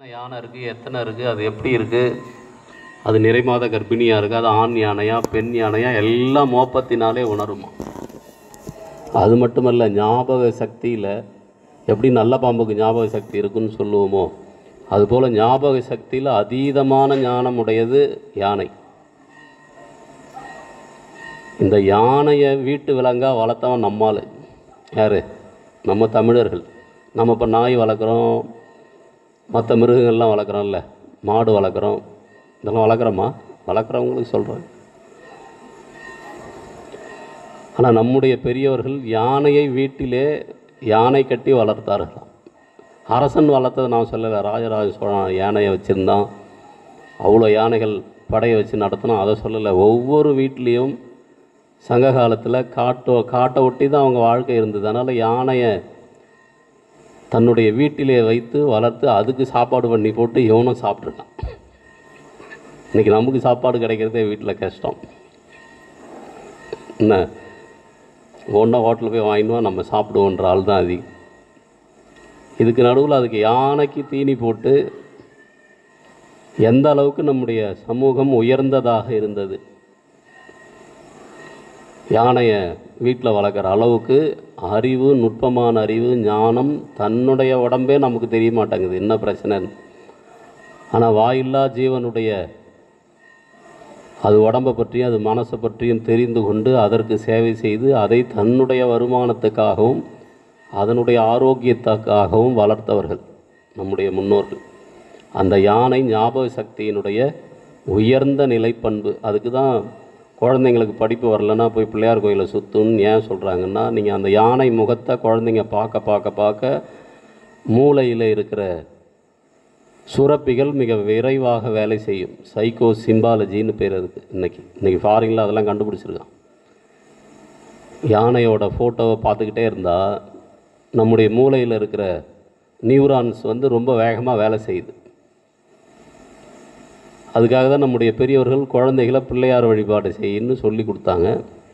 யானை இருக்குது, எத்தனை இருக்குது, அது எப்படி இருக்குது, அது நிறைமாத கர்ப்பிணியாக இருக்குது, அது ஆண் யானையா பெண் யானையா எல்லாம் மோப்பத்தினாலே உணருமா. அது மட்டுமல்ல, ஞாபக சக்தியில் எப்படி நல்ல பாம்புக்கு ஞாபக சக்தி இருக்குன்னு சொல்லுவோமோ, அதுபோல் ஞாபக சக்தியில் அதீதமான ஞானம் உடையது யானை. இந்த யானையை வீட்டு விலங்காக வளர்த்தவன் நம்மால் யார்? நம்ம தமிழர்கள். நம்ம இப்போ நாய் வளர்க்குறோம், மற்ற மிருகங்கள்லாம் வளர்க்குறோம்ல, மாடு வளர்க்குறோம், இதெல்லாம் வளர்க்குறோமா? வளர்க்குறவங்களுக்கு சொல்கிறேன். ஆனால் நம்முடைய பெரியவர்கள் யானையை வீட்டிலே யானை கட்டி வளர்த்தார்களாம். அரசன் வளர்த்ததை நான் சொல்லலை. ராஜராஜ சோழன் யானையை வச்சுருந்தான், அவ்வளோ யானைகள் படையை வச்சு நடத்தினோம், அதை சொல்லலை. ஒவ்வொரு வீட்லேயும் சங்க காலத்தில் காட்டை ஒட்டி தான் அவங்க வாழ்க்கை இருந்தது. அதனால் யானையை தன்னுடைய வீட்டிலே வைத்து வளர்த்து அதுக்கு சாப்பாடு பண்ணி போட்டு எவனும் சாப்பிட்ருக்கான். இன்றைக்கி நமக்கு சாப்பாடு கிடைக்கிறதே வீட்டில் கஷ்டம். என்ன ஒன்றா ஹோட்டலில் போய் வாங்கிடுவோம், நம்ம சாப்பிடுவோன்ற ஆள் தான் அதிகம். இதுக்கு நடுவில் அதுக்கு யானைக்கு தீனி போட்டு எந்த அளவுக்கு நம்முடைய சமூகம் உயர்ந்ததாக இருந்தது. யானையை வீட்டில் வளர்க்குற அளவுக்கு அறிவு, நுட்பமான அறிவு, ஞானம், தன்னுடைய உடம்பே நமக்கு தெரிய மாட்டேங்குது என்ன பிரச்சனைன்னு. ஆனால் வாயில்லா ஜீவனுடைய அது உடம்பை பற்றியும் அது மனசை பற்றியும் தெரிந்து கொண்டு அதற்கு சேவை செய்து அதை தன்னுடைய வருமானத்துக்காகவும் அதனுடைய ஆரோக்கியத்துக்காகவும் வளர்த்தவர்கள் நம்முடைய முன்னோர்கள். அந்த யானை ஞாபக சக்தியினுடைய உயர்ந்த நிலைப்பண்பு. அதுக்கு தான் குழந்தைங்களுக்கு படிப்பு வரலன்னா போய் பிள்ளையார் கோயிலை சுற்றுன்னு ஏன் சொல்கிறாங்கன்னா, நீங்கள் அந்த யானை முகத்தை குழந்தைங்க பார்க்க பார்க்க பார்க்க மூளையில் இருக்கிற சுரப்பிகள் மிக விரைவாக வேலை செய்யும். சைக்கோ சிம்பாலஜின்னு பேர் இருக்குது. இன்றைக்கி ஃபாரினில் அதெல்லாம் கண்டுபிடிச்சிருக்கான். யானையோட ஃபோட்டோவை பார்த்துக்கிட்டே இருந்தால் நம்முடைய மூளையில் இருக்கிற நியூரான்ஸ் ரொம்ப வேகமாக வேலை செய்யுது. அதுக்காக தான் நம்முடைய பெரியவர்கள் குழந்தைகளை பிள்ளையார் வழிபாடு செய்யணும்னு சொல்லி கொடுத்தாங்க.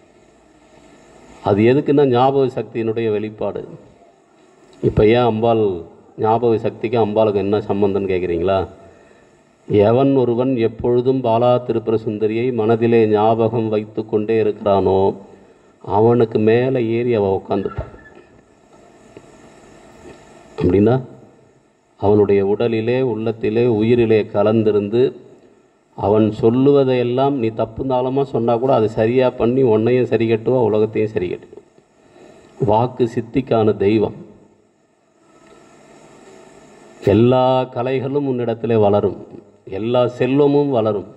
அது எதுக்குன்னா ஞாபக சக்தியினுடைய வெளிப்பாடு. இப்போ ஏன் அம்பாள் ஞாபக சக்திக்கும் அம்பாளுக்கு என்ன சம்பந்தம்னு கேட்குறீங்களா? எவன் ஒருவன் எப்பொழுதும் பாலா திருப்புரசுந்தரியை மனதிலே ஞாபகம் வைத்து கொண்டே இருக்கிறானோ அவனுக்கு மேலே ஏறி அவன் உட்காந்துப்பான். அப்படின்னா அவனுடைய உடலிலே, உள்ளத்திலே, உயிரிலே கலந்திருந்து அவன் சொல்லுவதையெல்லாம் நீ தப்பு தாளமாக சொன்னால் கூட அதை சரியாக பண்ணி உன்னையும் சரி கட்டுவா, உலகத்தையும் சரி கட்டுவா. வாக்கு சித்திக்கான தெய்வம். எல்லா கலைகளும் உன்னிடத்திலே வளரும், எல்லா செல்வமும் வளரும்,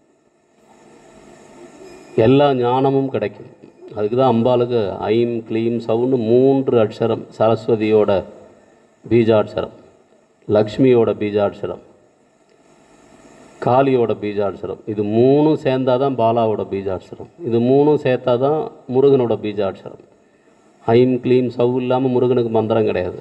எல்லா ஞானமும் கிடைக்கும். அதுக்கு தான் அம்பாளுக்கு ஐம் க்ளீம் சவுன்னு 3 அட்சரம். சரஸ்வதியோட பீஜாட்சரம், லக்ஷ்மியோட பீஜாட்சரம், காளியோட பீஜாட்சரம். இது 3 சேர்ந்தால் தான் பாலாவோட பீஜாட்சரம். இது 3 சேர்த்தா தான் முருகனோட பீஜாட்சரம். ஐம் க்ளீம் சவு இல்லாமல் முருகனுக்கு மந்திரம் கிடையாது.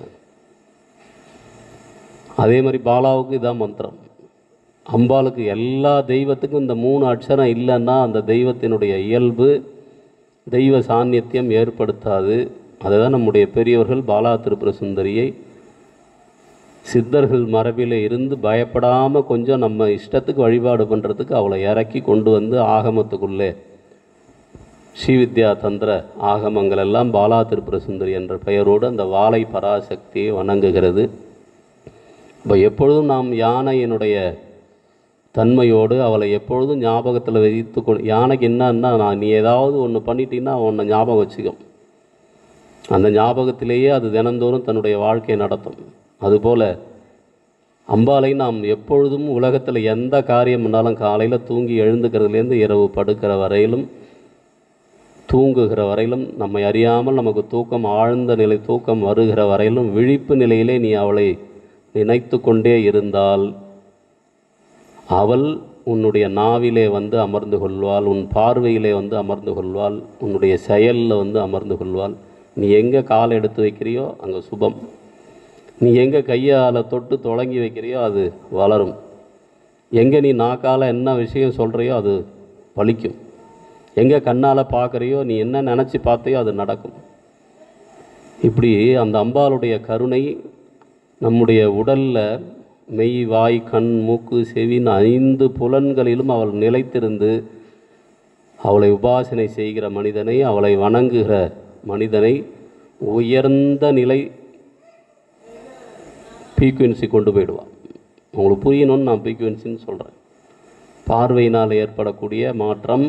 அதே மாதிரி பாலாவுக்கு இதான் மந்திரம். அம்பாளுக்கு எல்லா தெய்வத்துக்கும் இந்த 3 அட்சரம் இல்லைன்னா அந்த தெய்வத்தினுடைய இயல்பு, தெய்வ சாநித்தியம் ஏற்படுத்தாது. அதை தான் நம்முடைய பெரியவர்கள் பாலா திருப்புரசுந்தரியை சித்தர்கள் மரபில் இருந்து பயப்படாமல் கொஞ்சம் நம்ம இஷ்டத்துக்கு வழிபாடு பண்ணுறதுக்கு அவளை இறக்கி கொண்டு வந்து ஆகமத்துக்குள்ளே ஸ்ரீவித்யா தந்திர ஆகமங்கள் எல்லாம் பாலா திருப்புரசுந்தரி என்ற பெயரோடு அந்த வாழை பராசக்தியை வணங்குகிறது. இப்போ எப்பொழுதும் நாம் யானையினுடைய தன்மையோடு அவளை எப்பொழுதும் ஞாபகத்தில் வைத்து யானைக்கு என்னன்னா, நீ ஏதாவது ஒன்று பண்ணிட்டீங்கன்னா உன்னை ஞாபகம் வச்சுக்கும். அந்த ஞாபகத்திலேயே அது தினந்தோறும் தன்னுடைய வாழ்க்கையை நடத்தும். அதுபோல் அம்பாளை நாம் எப்பொழுதும் உலகத்தில் எந்த காரியம் பண்ணாலும் காலையில் தூங்கி எழுந்துக்கிறதுலேருந்து இரவு படுக்கிற வரையிலும், தூங்குகிற வரையிலும், நம்மை அறியாமல் நமக்கு தூக்கம் ஆழ்ந்த நிலை தூக்கம் வருகிற வரையிலும் விழிப்பு நிலையிலே நீ அவளை நினைத்து கொண்டே இருந்தால் அவள் உன்னுடைய நாவிலே அமர்ந்து கொள்வாள், உன் பார்வையிலே அமர்ந்து கொள்வாள், உன்னுடைய செயலில் அமர்ந்து கொள்வாள். நீ எங்கே காலை எடுத்து வைக்கிறியோ அங்கே சுபம். நீ எங்கே கையால் தொட்டு தொடங்கி வைக்கிறியோ அது வளரும். எங்கே நீ நாக்கால் என்ன விஷயம் சொல்கிறியோ அது பலிக்கும். எங்கே கண்ணால் பார்க்குறியோ, நீ என்ன நினச்சி பார்த்தையோ அது நடக்கும். இப்படி அந்த அம்பாளுடைய கருணை நம்முடைய உடலில் மெய் வாய் கண் மூக்கு செவின் 5 புலன்களிலும் அவள் நிலைத்திருந்து அவளை உபாசனை செய்கிற மனிதனை, அவளை வணங்குகிற மனிதனை உயர்ந்த நிலை ஃப்ரீக்குவென்சி கொண்டு போயிடுவாள். உங்களுக்கு புரியணும்னு நான் ஃப்ரீக்குவென்சின்னு சொல்கிறேன். பார்வையினால் ஏற்படக்கூடிய மாற்றம்,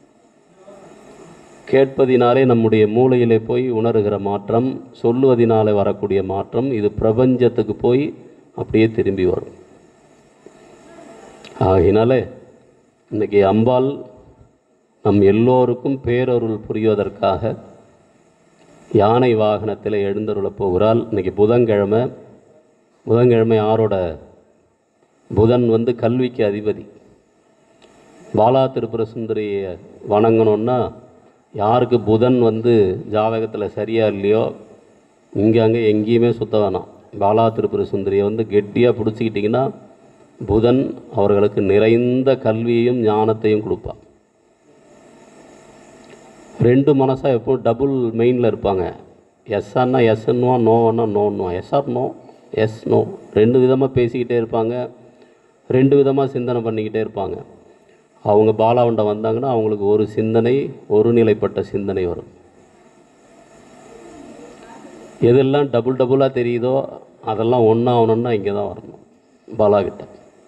கேட்பதினாலே நம்முடைய மூளையிலே போய் உணர்கிற மாற்றம், சொல்லுவதினாலே வரக்கூடிய மாற்றம், இது பிரபஞ்சத்துக்கு போய் அப்படியே திரும்பி வரும். ஆகினால இன்றைக்கி அம்பாள் நம் எல்லோருக்கும் பேரருள் புரிவதற்காக யானை வாகனத்தில் எழுந்தருளப் போகிறாள். இன்றைக்கி புதன்கிழமை. புதன்கிழமை யாரோட? புதன் கல்விக்கு அதிபதி. பாலா திரிபுரசுந்தரியை வணங்கணுன்னா யாருக்கு புதன் ஜாதகத்தில் சரியாக இல்லையோ அங்கே எங்கேயுமே சுத்த வேணாம். பாலா திரிபுரசுந்தரியை கெட்டியாக பிடிச்சிக்கிட்டிங்கன்னா புதன் அவர்களுக்கு நிறைந்த கல்வியையும் ஞானத்தையும் கொடுப்பான். 2 மனசாக எப்போ டபுள் மெயினில் இருப்பாங்க. எஸ்ஆர்னா எஸ்ன்னுவான், நோன்னா நோன்னுவான். எஸ்ஆர் நோ, எஸ் நோ, 2 விதமாக பேசிக்கிட்டே இருப்பாங்க, 2 விதமாக சிந்தனை பண்ணிக்கிட்டே இருப்பாங்க. அவங்க பாலாவண்டை வந்தாங்கன்னா அவங்களுக்கு ஒரு சிந்தனை, ஒரு நிலைப்பட்ட சிந்தனை வரும். எதெல்லாம் டபுளாக தெரியுதோ அதெல்லாம் ஒன்றா இங்கே தான் வரணும் பாலாகிட்ட.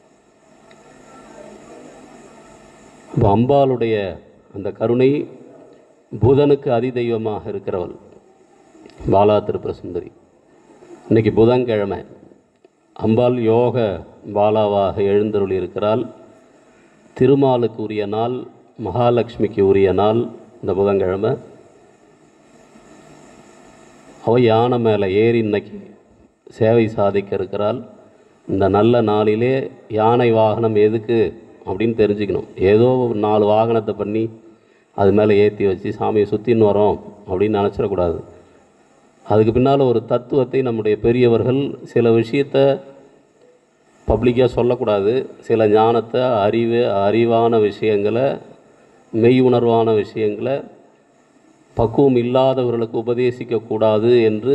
இப்போ அம்பாளுடைய அந்த கருணை, புதனுக்கு அதிதெய்வமாக இருக்கிறவள் பாலா திரிபுரசுந்தரி. இன்றைக்கி புதன்கிழமை. அம்பாள் யோக பாலாவாக எழுந்தருளி இருக்கிறாள். திருமாலுக்கு உரிய நாள், மகாலட்சுமிக்கு உரிய நாள் இந்த புதன்கிழமை. அவள் யானை மேலே ஏறி இன்னைக்கு சேவை சாதிக்க இருக்கிறாள். இந்த நல்ல நாளிலே யானை வாகனம் எதுக்கு அப்படின்னு தெரிஞ்சுக்கணும். ஏதோ 4 வாகனத்தை பண்ணி அது மேலே ஏற்றி வச்சு சாமியை சுற்றின்னு வரோம் அப்படின்னு நினச்சிடக்கூடாது. அதுக்கு பின்னால் ஒரு தத்துவத்தை நம்முடைய பெரியவர்கள் சில விஷயத்தை பப்ளிக்காக சொல்லக்கூடாது. சில ஞானத்தை, அறிவான விஷயங்களை, மெய் உணர்வான விஷயங்களை பக்குவம் இல்லாதவர்களுக்கு உபதேசிக்கக்கூடாது என்று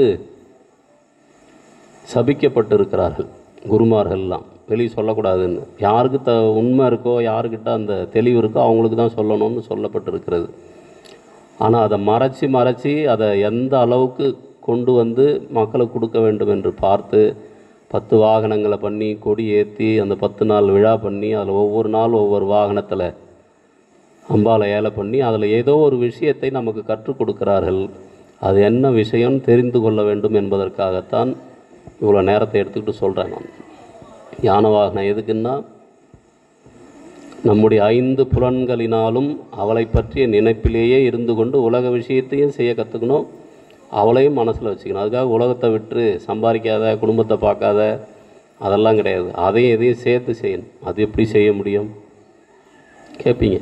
சபிக்கப்பட்டிருக்கிறார்கள் குருமார்கள்லாம். வெளியே சொல்லக்கூடாதுன்னு. யாருக்கு உண்மை இருக்கோ, யாருக்கிட்ட அந்த தெளிவு இருக்கோ அவங்களுக்கு தான் சொல்லணும்னு சொல்லப்பட்டிருக்கிறது. ஆனால் அதை மறைச்சி அதை எந்த அளவுக்கு கொண்டு மக்களுக்கு கொடுக்க வேண்டும் என்று பார்த்து 10 வாகனங்களை பண்ணி கொடி ஏற்றி அந்த 10 நாள் விழா பண்ணி அதில் ஒவ்வொரு நாள் ஒவ்வொரு வாகனத்தில் அம்பாளை ஏலை பண்ணி அதில் ஏதோ ஒரு விஷயத்தை நமக்கு கற்றுக் கொடுக்கிறார்கள். அது என்ன விஷயம் தெரிந்து கொள்ள வேண்டும் என்பதற்காகத்தான் இவ்வளோ நேரத்தை எடுத்துக்கிட்டு சொல்கிறேன் நான். யானை வாகனம் எதுக்குன்னா, நம்முடைய 5 புலன்களினாலும் அவளை பற்றிய நினைப்பிலேயே இருந்து கொண்டு உலக விஷயத்தையும் செய்ய கற்றுக்கணும், அவளையும் மனசில் வச்சுக்கணும். அதுக்காக உலகத்தை விட்டு சம்பாதிக்காத, குடும்பத்தை பார்க்காத, அதெல்லாம் கிடையாது. அதையும் எதையும் சேர்த்து செய்யணும். அது எப்படி செய்ய முடியும் கேட்பீங்க.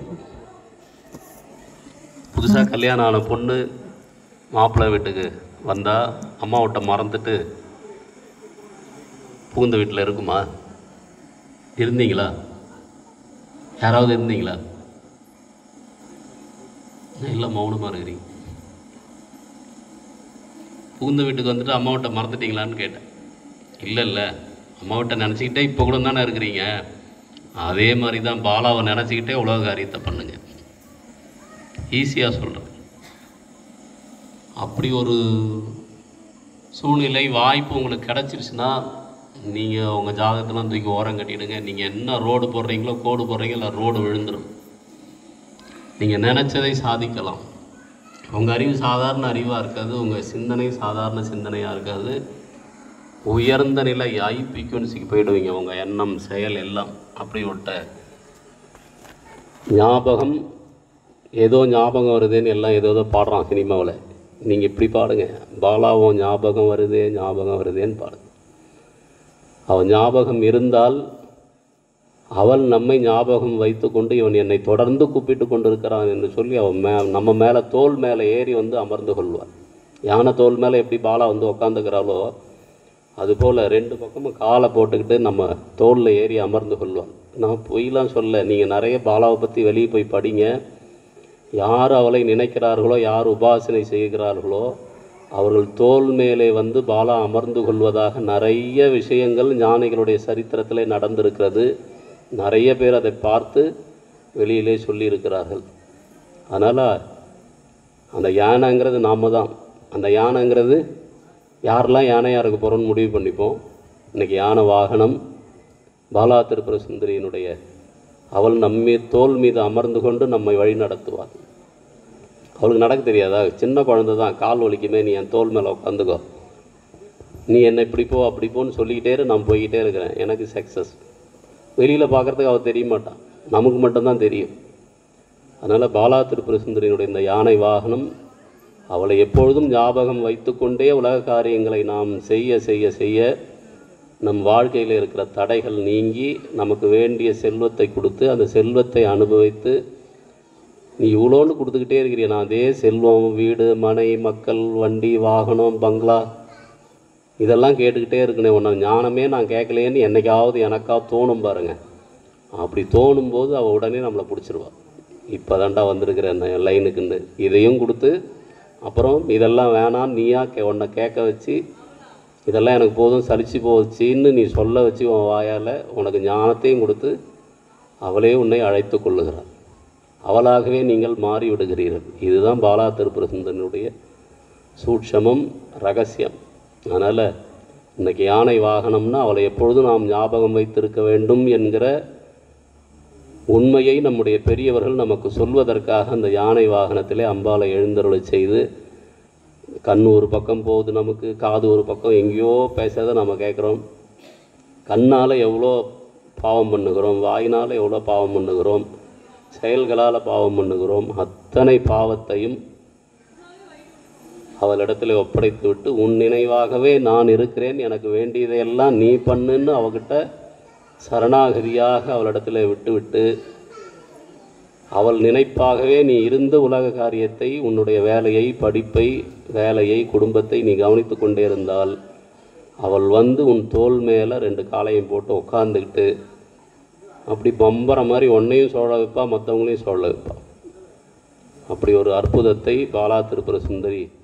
புதுசாக கல்யாணம் ஆன பொண்ணு மாப்பிள்ளை வீட்டுக்கு வந்தால் அம்மாவிட்ட மறந்துட்டு புகுந்த வீட்டில் இருக்குமா? இருந்தீங்களா? யாராவது இருந்தீங்களா? இல்லை, மௌனமாக இருக்கிறீங்க. புகுந்த வீட்டுக்கு வந்துட்டு அம்மாவிட்ட மறந்துட்டீங்களான்னு கேட்டேன். இல்லை, அம்மாவிட்ட நினச்சிக்கிட்டே இப்போ கூட தானே இருக்கிறீங்க. அதே மாதிரி தான் பாலாவை நினச்சிக்கிட்டே உலக காரியத்தை பண்ணுங்க. ஈஸியாக சொல்கிறேன். அப்படி ஒரு சூழ்நிலை வாய்ப்பு உங்களுக்கு கிடச்சிருச்சுன்னா நீங்கள் உங்கள் ஜாதகத்தெல்லாம் தூக்கி ஓரம் கட்டிடுங்க. நீங்கள் என்ன ரோடு போடுறீங்களோ, கோடு போடுறீங்களோ, இல்லை ரோடு விழுந்துடும். நீங்கள் நினச்சதை சாதிக்கலாம். உங்கள் அறிவு சாதாரண அறிவாக இருக்காது, உங்கள் சிந்தனை சாதாரண சிந்தனையாக இருக்காது. உயர்ந்த நிலை ஃப்ரீக்வன்சிக்கு போயிடுவீங்க. உங்கள் எண்ணம், செயல் எல்லாம் அப்படி விட்ட ஞாபகம். ஏதோ ஞாபகம் வருதுன்னு எல்லாம் ஏதோ பாடுறான் சினிமாவில். நீங்கள் இப்படி பாடுங்க, பாலாவும் ஞாபகம் வருதேன்னு பாடுங்க. அவன் ஞாபகம் இருந்தால் அவள் நம்மை ஞாபகம் வைத்து கொண்டு இவன் என்னை தொடர்ந்து கூப்பிட்டு கொண்டு இருக்கிறான் என்று சொல்லி அவன் நம்ம மேலே தோல் மேலே ஏறி அமர்ந்து கொள்வாள். யானை தோல் மேலே எப்படி பாலா உட்காந்துக்கிறாளோ அதுபோல் 2 பக்கமும் காலை போட்டுக்கிட்டு நம்ம தோலில் ஏறி அமர்ந்து கொள்வாள். நான் பொய்லாம் சொல்ல, நீங்கள் நிறைய பாலாவை பற்றி வெளியே போய் படிங்க. யார் அவளை நினைக்கிறார்களோ, யார் உபாசனை செய்கிறார்களோ அவர்கள் தோல் மேலே வந்து பாலா அமர்ந்து கொள்வதாக நிறைய விஷயங்கள் ஞானிகளுடைய சரித்திரத்தில் நடந்திருக்கிறது. நிறைய பேர் அதை பார்த்து வெளியிலே சொல்லியிருக்கிறார்கள். அதனால் அந்த யானைங்கிறது நாம் தான். அந்த யானைங்கிறது யாரெல்லாம் யானையாக இருக்க போகிறோன்னு முடிவு பண்ணிப்போம். இன்றைக்கி யானை வாகனம் பாலா திரிபுரசுந்தரியினுடைய அவள் நம்மை தோல் மீது அமர்ந்து கொண்டு நம்மை வழி நடத்துவாள். அவளுக்கு நடக்க தெரியாதா? சின்ன குழந்தை தான், கால் வலிக்குமே, நீ என் தோல் மேலே உட்காந்துக்கோ, நீ என்னை இப்படி போ அப்படி போன்னு சொல்லிக்கிட்டே இரு, நான் போய்கிட்டே இருக்கிறேன், எனக்கு சக்ஸஸ். வெளியில் பார்க்குறதுக்கு அவள் தெரிய மாட்டான், நமக்கு மட்டும்தான் தெரியும். அதனால் பாலா திரிபுரசுந்தரியினுடைய இந்த யானை வாகனம் அவளை எப்பொழுதும் ஞாபகம் வைத்து கொண்டே உலக காரியங்களை நாம் செய்ய செய்ய செய்ய நம் வாழ்க்கையில் இருக்கிற தடைகள் நீங்கி நமக்கு வேண்டிய செல்வத்தை கொடுத்து அந்த செல்வத்தை அனுபவித்து, நீ இவ்வளோன்னு கொடுத்துக்கிட்டே இருக்கிறிய, நான் அதே செல்வம், வீடு, மனை, மக்கள், வண்டி, வாகனம், பங்களா இதெல்லாம் கேட்டுக்கிட்டே இருக்கணும், உன்னை ஞானமே நான் கேட்கலேன்னு என்னைக்காவது எனக்காவது தோணும் பாருங்கள். அப்படி தோணும்போது அவள் உடனே நம்மளை பிடிச்சிருவாள். இப்போ தாண்டா வந்திருக்கிற என்ன லைனுக்குன்னு இதையும் கொடுத்து, அப்புறம் இதெல்லாம் வேணான்னு நீயா உன்னை கேட்க வச்சு, இதெல்லாம் எனக்கு போதும் சலிச்சு போச்சுன்னு நீ சொல்ல வச்சு உன் வாயால் உனக்கு ஞானத்தையும் கொடுத்து அவளே உன்னை அழைத்து கொள்ளுகிறாள். அவளாகவே நீங்கள் மாறி விடுகிறீர்கள். இதுதான் பாலா திரிபுரசுந்தரனுடைய சூட்சமம், ரகசியம். அதனால் இன்றைக்கி யானை வாகனம்னா அவளை எப்பொழுதும் நாம் ஞாபகம் வைத்திருக்க வேண்டும் என்கிற உண்மையை நம்முடைய பெரியவர்கள் நமக்கு சொல்வதற்காக அந்த யானை வாகனத்திலே அம்பாளை எழுந்தருளை செய்து, கண் ஒரு பக்கம் போகுது, நமக்கு காது ஒரு பக்கம் எங்கேயோ பேசாத நம்ம கேட்குறோம். கண்ணால் எவ்வளோ பாவம் பண்ணுகிறோம், வாயினால் எவ்வளோ பாவம் பண்ணுகிறோம், செயல்களால் பாவம் பண்ணுகிறோம். அத்தனை பாவத்தையும் அவளிடத்தில் ஒப்படைத்து விட்டு, உன் நினைவாகவே நான் இருக்கிறேன், எனக்கு வேண்டியதையெல்லாம் நீ பண்ணுன்னு அவகிட்ட சரணாகதியாக அவளிடத்தில் விட்டுவிட்டு, அவள் நினைப்பாகவே நீ இருந்த உலக காரியத்தை, உன்னுடைய வேலையை, படிப்பை, வேலையை, குடும்பத்தை நீ கவனித்து கொண்டே இருந்தால், அவள் வந்து உன் தோல் மேலே 2 காலையும் போட்டு உட்காந்துக்கிட்டு அப்படி பம்பர மாதிரி ஒன்றையும் சோழ வைப்பா, மற்றவங்களையும் சோழ வைப்பா. அப்படி ஒரு அற்புதத்தை பாலா திரிபுரசுந்தரி